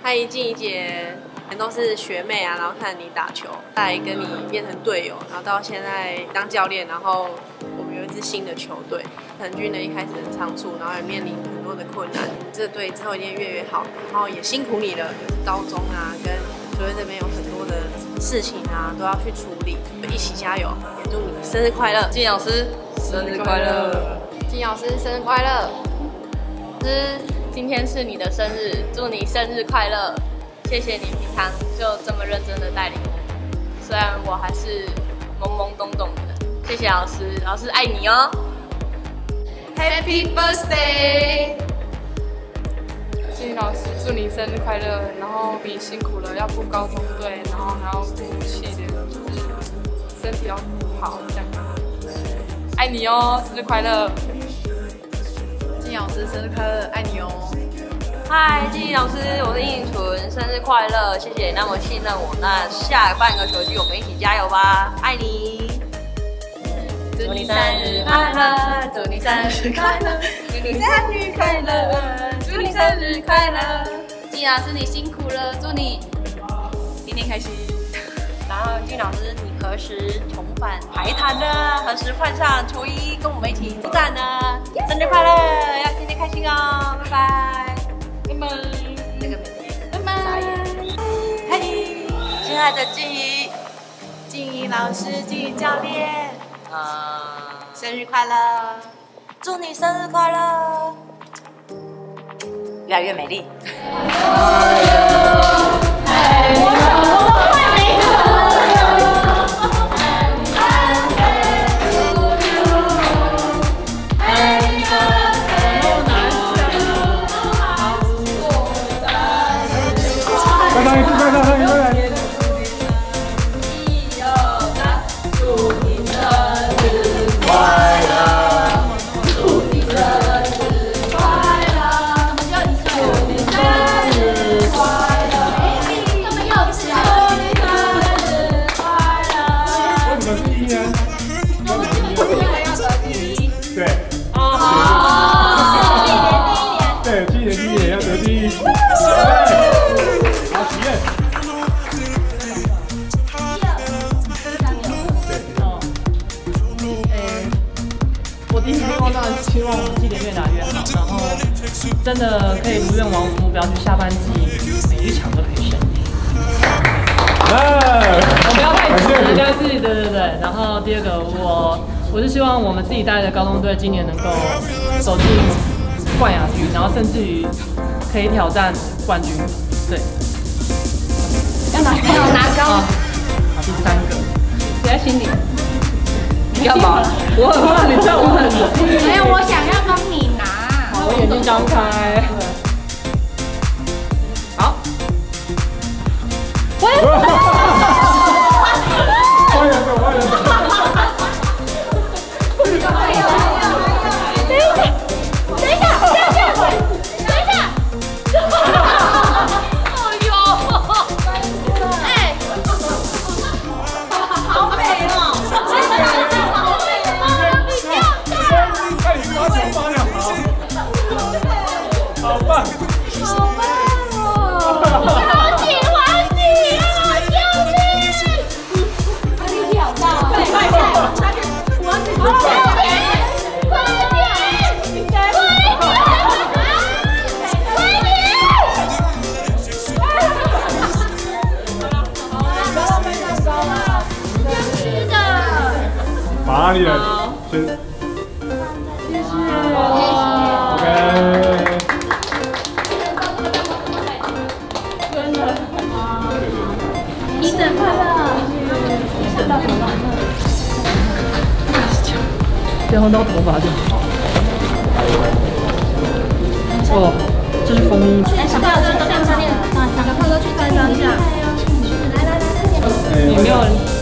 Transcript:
嗨，静怡姐，都是学妹啊，然后看你打球，再跟你变成队友，然后到现在当教练，然后我们有一支新的球队。成军呢一开始很仓促，然后也面临很多的困难，这队之后一定越来越好，然后也辛苦你了，就是高中啊跟球队这边有很多的事情啊都要去处理，一起加油，也祝你生日快乐，静老师生日快乐， 静老师生日快乐，今天是你的生日，祝你生日快乐！谢谢你平常就这么认真的带领我，虽然我还是懵懵懂懂的。谢谢老师，老师爱你哦 ！Happy birthday！ 静老师，祝你生日快乐！然后你辛苦了，要顾高中队，然后还要顾系联，身体要顾好，这样。爱你哦，生日快乐！ 静老师生日快乐，爱你哦！ 嗨，静怡老师，我是应纯，生日快乐！谢谢你那么信任我，那下半个球季我们一起加油吧，爱你！祝你生日快乐，祝你生日快乐，祝你生日快乐，祝你生日快乐！ 静老师你辛苦了，祝你天天开心。 然后静老师，你何时重返排坛呢？何时换上球衣跟我们一起出战呢？生日快乐，要天天开心哦！拜拜，拜拜，那个妹妹，拜拜，嘿，亲爱的静怡， 静怡老师，静怡教练，生日快乐！ 祝你生日快乐，越来越美丽。 希望我们绩点越打越好，然后真的可以如愿往我们目标去，下半季每一场都可以胜利。我不要太急，但是对。然后第二个，我是希望我们自己带的高中队今年能够走进冠亚军，然后甚至于可以挑战冠军。对。 要拿高。 好，第三个， 写在心里。 你干嘛？我很怕你这样问的。 没有，我想要帮你拿。 好，我眼睛张开。好。 花园走，花园走。哪里人？谢谢。OK。 真的。一整快乐。一整到头发。 最后到头发就好。哦，这是风衣。 哎，小朋友去上面，小朋友都去摘一下。 有没有？